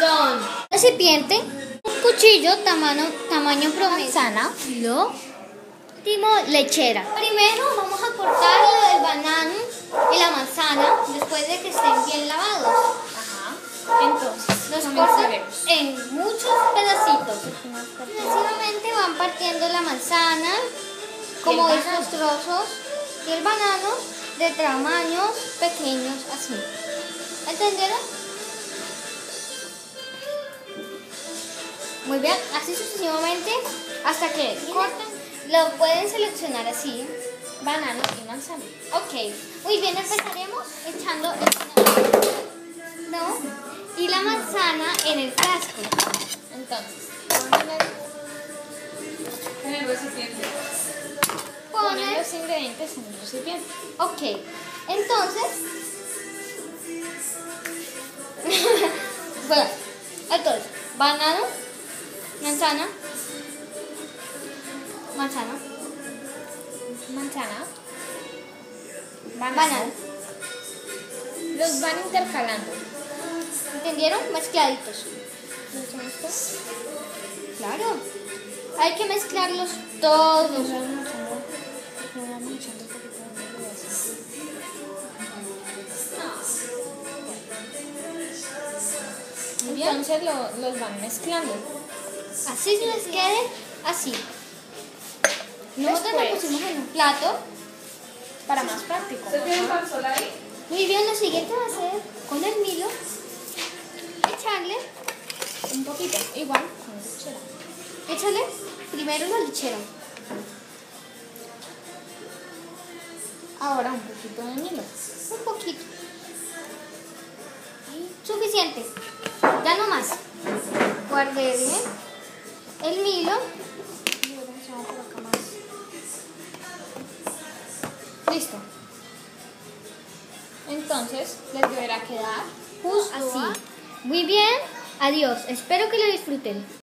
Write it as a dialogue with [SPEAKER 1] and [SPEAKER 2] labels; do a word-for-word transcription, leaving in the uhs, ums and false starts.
[SPEAKER 1] Atención. Recipiente, un cuchillo tamaño, tamaño promedio, manzana, lo último, lechera. Primero vamos a cortar el banano y la manzana después de que estén bien lavados.
[SPEAKER 2] Ajá. Entonces,
[SPEAKER 1] los cortan en muchos pedacitos. Sucesivamente van partiendo la manzana, como estos trozos, y el banano de tamaños pequeños, así. ¿Entendieron? Muy bien, así sucesivamente hasta que corten. Lo pueden seleccionar así, banano y manzana. Ok, muy bien, empezaremos echando el banano, ¿no? Y la manzana en el frasco.
[SPEAKER 2] Entonces, en el recipiente. Ponen los ingredientes en el recipiente.
[SPEAKER 1] Ok, entonces, bueno, entonces, banano, manzana, manzana,
[SPEAKER 2] Manzana.
[SPEAKER 1] banano.
[SPEAKER 2] Banano. Los van intercalando.
[SPEAKER 1] ¿Entendieron? Mezcladitos. Claro. Hay que mezclarlos todos.
[SPEAKER 2] Entonces lo, los van mezclando.
[SPEAKER 1] Así se les quede así. Nosotros lo
[SPEAKER 2] Después,
[SPEAKER 1] pusimos en un plato.
[SPEAKER 2] para más práctico.
[SPEAKER 3] ¿Usted tiene pansol ahí?
[SPEAKER 1] Muy bien, lo siguiente va a ser con el Milo echarle,
[SPEAKER 2] Un poquito, igual con la lechera.
[SPEAKER 1] échale primero la lechera.
[SPEAKER 2] Ahora un poquito de Milo.
[SPEAKER 1] Un poquito. Suficiente. Ya no más. Guardé el Milo.
[SPEAKER 2] Listo. Entonces les deberá quedar
[SPEAKER 1] Justo así. Muy bien. Adiós. Espero que lo disfruten.